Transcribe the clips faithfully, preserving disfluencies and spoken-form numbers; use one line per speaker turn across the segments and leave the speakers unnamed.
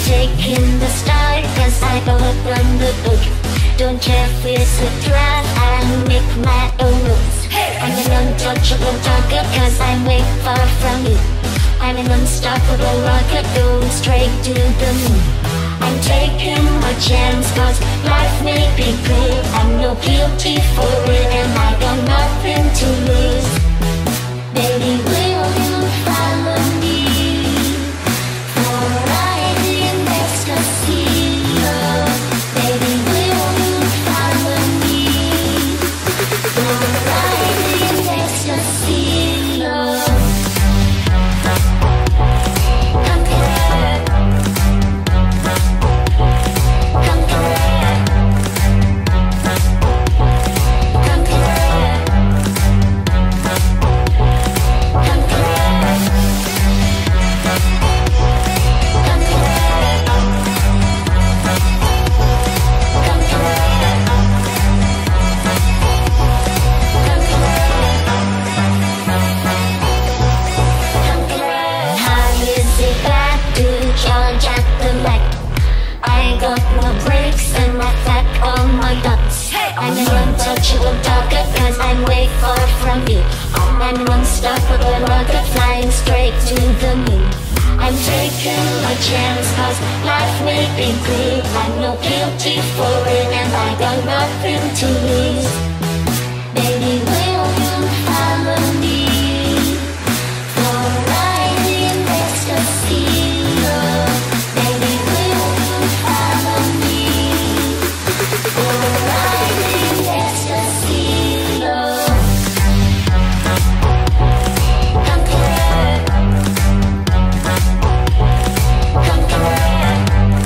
taking the start, cause I open the book. Don't care if it's a draft, I make my own rules. I'm an untouchable target, cause I'm way far from you. I'm an unstoppable rocket going straight to the moon. I'm taking my chance, cause life may be good. I'm no guilty for it, and I got nothing to lose. Baby, will you follow me for a ride in ecstasy? Oh, baby, will you follow me for a ride in ecstasy? Oh, come here, come here, come here, come I got no brakes and my back on my guts. I'm an untouchable target, cause I'm way far from you. I'm an unstoppable rocket flying straight to the moon. I'm taking my chance, cause life may be good. I'm no guilty for it, and I got nothing to lose. Baby, will you follow me for a ride in ecstasy? Oh, baby, will you follow me for a ride in ecstasy? Oh, come here, come here,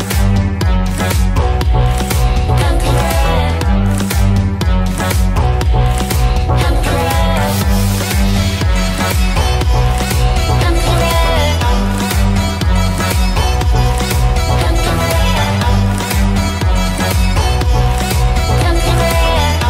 come here, come here, come here, come here,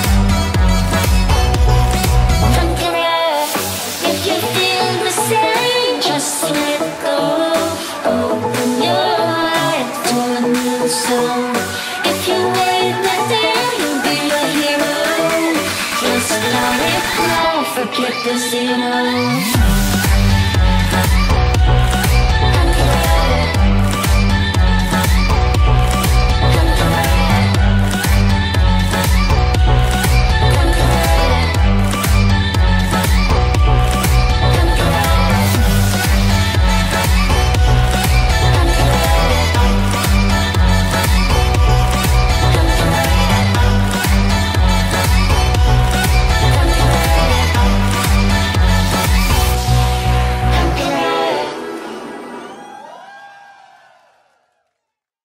come here. If you feel the same, just let go. Open your heart to a new song. If you wait right there, you'll be a hero. Just let it flow, forget the zero.